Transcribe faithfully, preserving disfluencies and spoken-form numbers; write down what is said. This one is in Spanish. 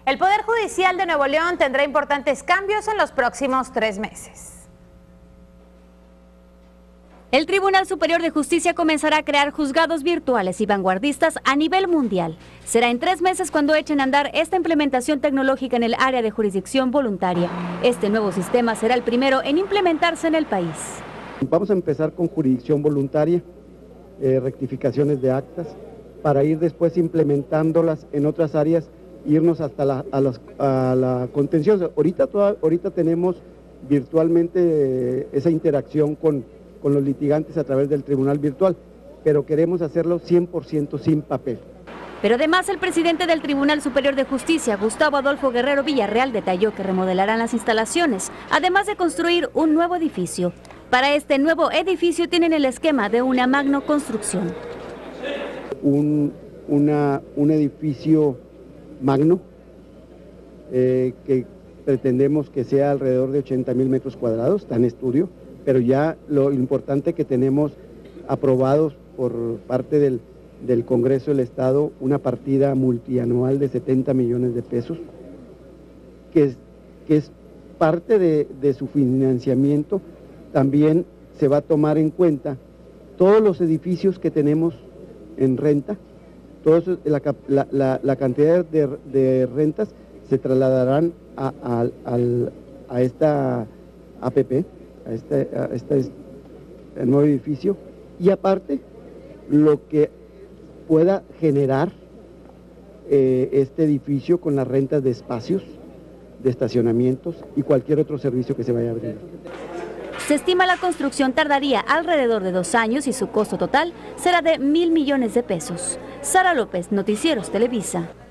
El Poder Judicial de Nuevo León tendrá importantes cambios en los próximos tres meses. El Tribunal Superior de Justicia comenzará a crear juzgados virtuales y vanguardistas a nivel mundial. Será en tres meses cuando echen a andar esta implementación tecnológica en el área de jurisdicción voluntaria. Este nuevo sistema será el primero en implementarse en el país. Vamos a empezar con jurisdicción voluntaria, eh, rectificaciones de actas, para ir después implementándolas en otras áreas, irnos hasta la, a, las, a la contenciosa. Ahorita, toda, ahorita tenemos virtualmente eh, esa interacción con, con los litigantes a través del tribunal virtual, pero queremos hacerlo cien por ciento sin papel. Pero además el presidente del Tribunal Superior de Justicia, Gustavo Adolfo Guerrero Villarreal, detalló que remodelarán las instalaciones, además de construir un nuevo edificio. Para este nuevo edificio tienen el esquema de una magno construcción. Un, una, un edificio magno eh, que pretendemos que sea alrededor de ochenta mil metros cuadrados, está en estudio, pero ya lo importante que tenemos aprobados por parte del, del Congreso del Estado una partida multianual de setenta millones de pesos, que es, que es parte de, de su financiamiento. También se va a tomar en cuenta todos los edificios que tenemos en renta, todos, la, la, la, la cantidad de, de rentas se trasladarán a, a, a, a esta A P P, a este, a este nuevo edificio, y aparte lo que pueda generar eh, este edificio con las rentas de espacios, de estacionamientos y cualquier otro servicio que se vaya a abrir. Se estima la construcción tardaría alrededor de dos años y su costo total será de mil millones de pesos. Sara López, Noticieros Televisa.